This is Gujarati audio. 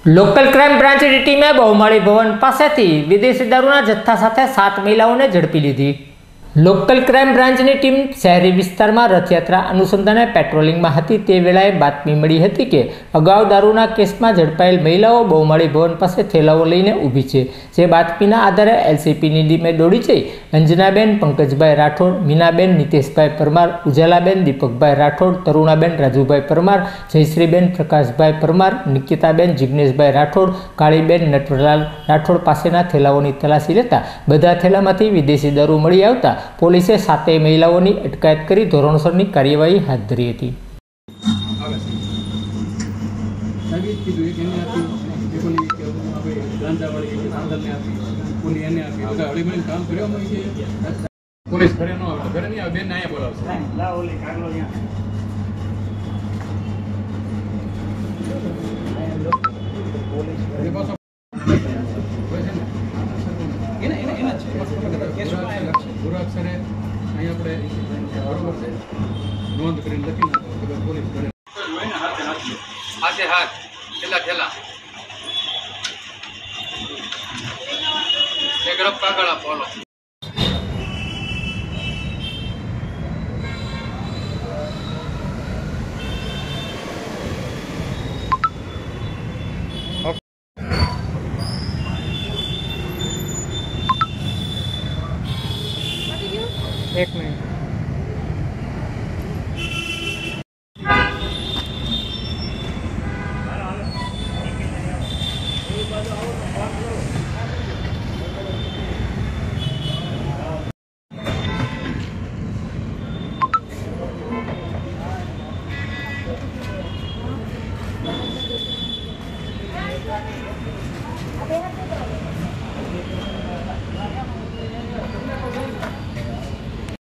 લોકલ ક્રાઇમ બ્રાન્ચની ટીમે બહુમાળી ભવન પાસેથી વિદેશી દારૂના જથ્થા સાથે 7 મહિલાઓને ઝડપી લીધી। લોકલ ક્રાઇમ બ્રાન્ચની ટીમ શહેરી વિસ્તારમાં રથયાત્રા અનુસંધાને પેટ્રોલિંગમાં હતી તે વેળાએ બાતમી મળી હતી કે અગાઉ દારૂના કેસમાં ઝડપાયેલ મહિલાઓ બહુમાળી ભવન પાસે થેલાઓ લઈને ઊભી છે। જે બાતમીના આધારે એલસીપીની ટીમે દોડી જઈ અંજનાબેન પંકજભાઈ રાઠોડ, મીનાબેન નીતેશભાઈ પરમાર, ઉજાલાબેન દીપકભાઈ રાઠોડ, તરુણાબેન રાજુભાઈ પરમાર, જયશ્રીબેન પ્રકાશભાઈ પરમાર, નિકિતાબેન જિગ્નેશભાઈ રાઠોડ, કાળીબેન નટવરલાલ રાઠોડ પાસેના થેલાઓની તલાશી લેતા બધા થેલામાંથી વિદેશી દારૂ મળી આવતા પોલીસે 7 મહિલાઓની અટકાયત કરી ધોરણસરની કાર્યવાહી હાથ ધરી હતી। નોંધ કરીને લખી પોલીસ કરે હાથે હાથ ઠેલા ઠેલા એક રફ કાગળ આપો હાલો। એક મિનિટ